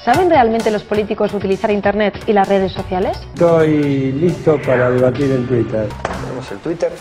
¿Saben realmente los políticos utilizar Internet y las redes sociales? Estoy listo para debatir en Twitter. Tenemos el Twitter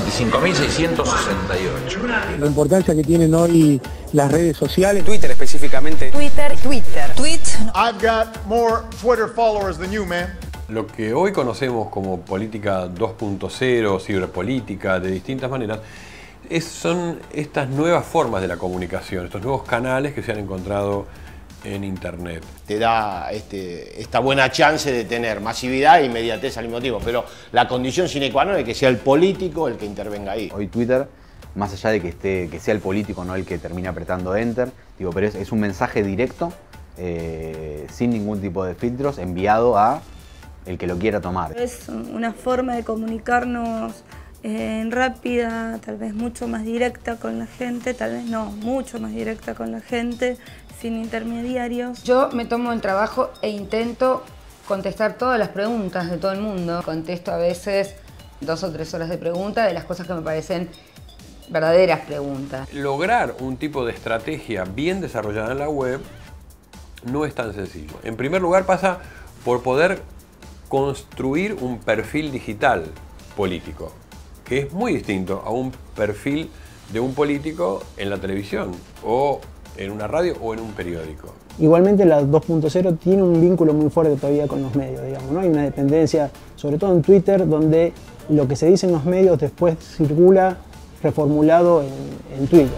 25.668. La importancia que tienen hoy las redes sociales. Twitter específicamente. Twitter. Tweet. I've got more Twitter followers than you, man. Lo que hoy conocemos como política 2.0, ciberpolítica, de distintas maneras, son estas nuevas formas de la comunicación, estos nuevos canales que se han encontrado en Internet. Te da esta buena chance de tener masividad e inmediatez al mismo tiempo, pero la condición sine qua non es que sea el político el que intervenga ahí. Hoy Twitter, más allá de que sea el político, no el que termine apretando Enter, pero es un mensaje directo, sin ningún tipo de filtros, enviado a el que lo quiera tomar. Es una forma de comunicarnos rápida, tal vez mucho más directa con la gente, tal vez no, mucho más directa con la gente, sin intermediarios. Yo me tomo el trabajo e intento contestar todas las preguntas de todo el mundo. Contesto a veces 2 o 3 horas de preguntas de las cosas que me parecen verdaderas preguntas. Lograr un tipo de estrategia bien desarrollada en la web no es tan sencillo. En primer lugar pasa por poder construir un perfil digital político, que es muy distinto a un perfil de un político en la televisión o en una radio o en un periódico. Igualmente la 2.0 tiene un vínculo muy fuerte todavía con los medios, digamos, ¿no? Hay una dependencia, sobre todo en Twitter, donde lo que se dice en los medios después circula reformulado en Twitter.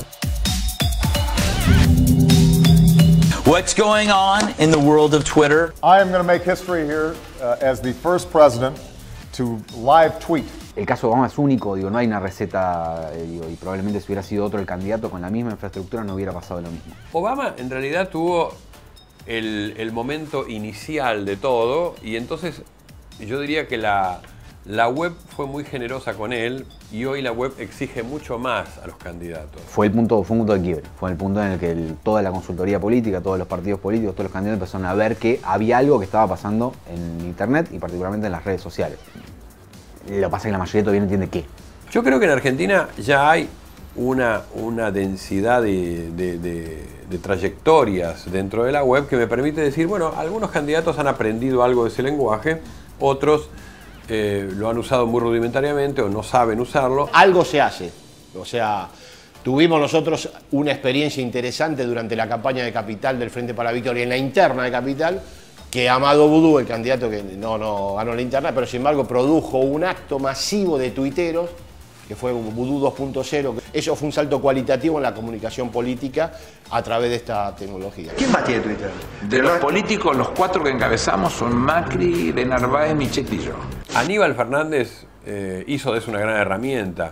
What's going on in the world of Twitter? I am going to make history here as the first president to live tweet. El caso de Obama es único, no hay una receta, y probablemente si hubiera sido otro el candidato con la misma infraestructura no hubiera pasado lo mismo. Obama en realidad tuvo el momento inicial de todo y entonces yo diría que la web fue muy generosa con él y hoy la web exige mucho más a los candidatos. Fue un punto de quiebre, fue el punto en el que toda la consultoría política, todos los partidos políticos, todos los candidatos empezaron a ver que había algo que estaba pasando en Internet y particularmente en las redes sociales. Lo que pasa es que la mayoría todavía no entiende qué. Yo creo que en Argentina ya hay una densidad de trayectorias dentro de la web que me permite decir, bueno, algunos candidatos han aprendido algo de ese lenguaje, otros lo han usado muy rudimentariamente o no saben usarlo. Algo se hace, o sea, tuvimos nosotros una experiencia interesante durante la campaña de Capital del Frente para la Victoria, en la interna de Capital, que Amado Vudú, el candidato que no ganó la interna, pero sin embargo produjo un acto masivo de tuiteros, que fue Vudú 2.0. Eso fue un salto cualitativo en la comunicación política a través de esta tecnología. ¿Quién más tiene Twitter? De los políticos, los 4 que encabezamos son Macri, de Narváez, Michetti y yo. Aníbal Fernández hizo de eso una gran herramienta.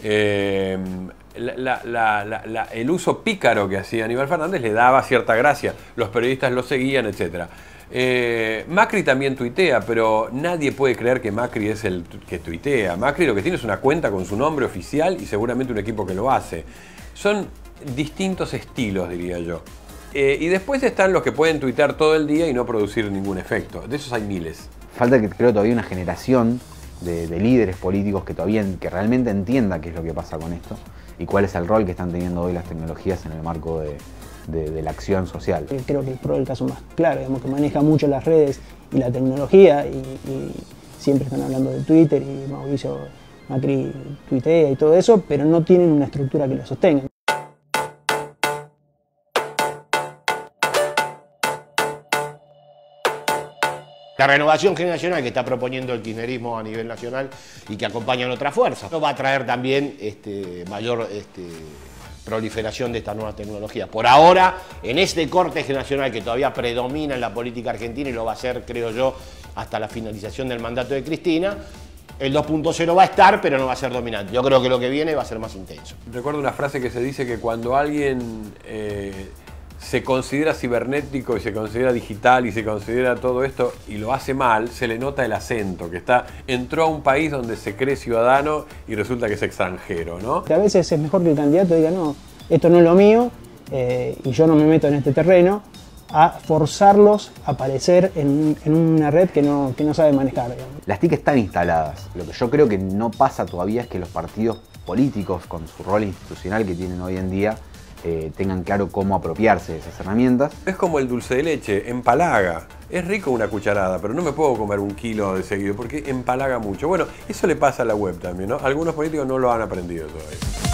El uso pícaro que hacía Aníbal Fernández le daba cierta gracia. Los periodistas lo seguían, etc. Macri también tuitea, pero nadie puede creer que Macri es el que tuitea. Macri lo que tiene es una cuenta con su nombre oficial y seguramente un equipo que lo hace. Son distintos estilos, diría yo. Y después están los que pueden tuitear todo el día y no producir ningún efecto. De esos hay miles. Falta, creo, todavía una generación de líderes políticos que realmente entienda qué es lo que pasa con esto y cuál es el rol que están teniendo hoy las tecnologías en el marco de la acción social. Creo que el PRO es el caso más claro, digamos, que maneja mucho las redes y la tecnología y siempre están hablando de Twitter y Mauricio Macri tuitea y todo eso, pero no tienen una estructura que lo sostenga. La renovación generacional que está proponiendo el kirchnerismo a nivel nacional y que acompañan otras fuerzas, va a traer también mayor proliferación de esta nueva tecnología. Por ahora, en este corte generacional que todavía predomina en la política argentina y lo va a hacer, creo yo, hasta la finalización del mandato de Cristina, el 2.0 va a estar, pero no va a ser dominante. Yo creo que lo que viene va a ser más intenso. Recuerdo una frase que se dice que cuando alguien se considera cibernético y se considera digital y se considera todo esto y lo hace mal, se le nota el acento, que entró a un país donde se cree ciudadano y resulta que es extranjero, ¿no? A veces es mejor que el candidato diga, no, esto no es lo mío y yo no me meto en este terreno, a forzarlos a aparecer en una red que no sabe manejar, digamos. Las TIC están instaladas. Lo que yo creo que no pasa todavía es que los partidos políticos, con su rol institucional que tienen hoy en día, tengan claro cómo apropiarse de esas herramientas. Es como el dulce de leche, empalaga. Es rico una cucharada, pero no me puedo comer 1 kilo de seguido porque empalaga mucho. Bueno, eso le pasa a la web también, ¿no? Algunos políticos no lo han aprendido todavía.